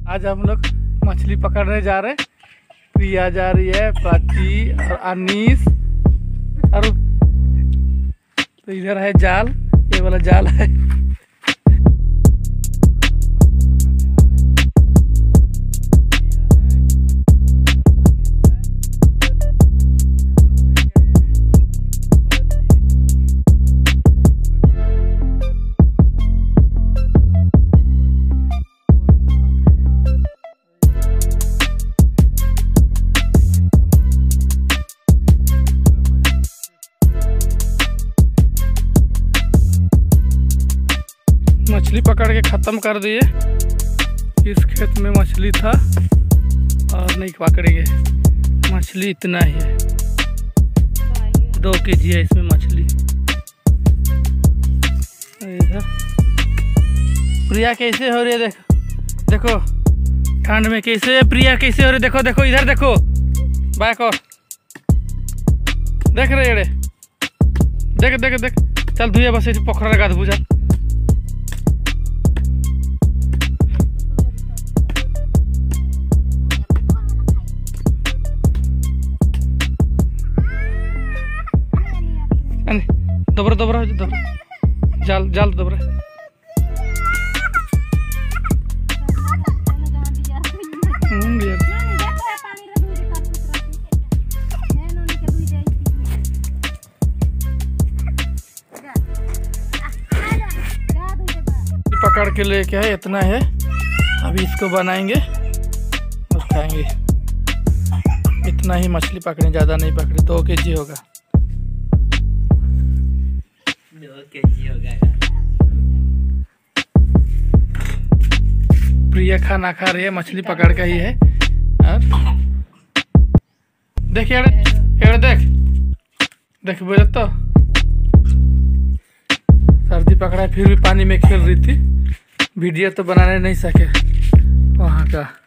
आज हम लोग मछली पकड़ने जा रहे हैं। प्रिया जा रही है, प्राची और अनीस, और तो इधर है जाल, ये वाला जाल है। मछली पकड़ के ख़त्म कर दिए। इस खेत में मछली था और नहीं पकड़ेंगे। मछली इतना ही है, 2 kg है इसमें मछली। इधर प्रिया कैसे हो रही है, देखो ठंड में कैसे है प्रिया, कैसे हो रही है, देखो देखो इधर देखो, बैक और देख रहे रे, देख देख देख, चल धुए बस पोखरा लगा दे बुझा। दोबरा दोबरा जाल जाल दोबरा। पकड़ के लेके है, इतना है। अभी इसको बनाएंगे और खाएंगे। इतना ही मछली पकड़े, ज़्यादा नहीं पकड़े। 2 kg होगा। 2 kg होगा। प्रिया खाना खा रही है, मछली पकड़ के ही है। और देख एड़े देख देख बोले तो सर्दी पकड़ा है, फिर भी पानी में खेल रही थी। वीडियो तो बनाने नहीं सके वहाँ का।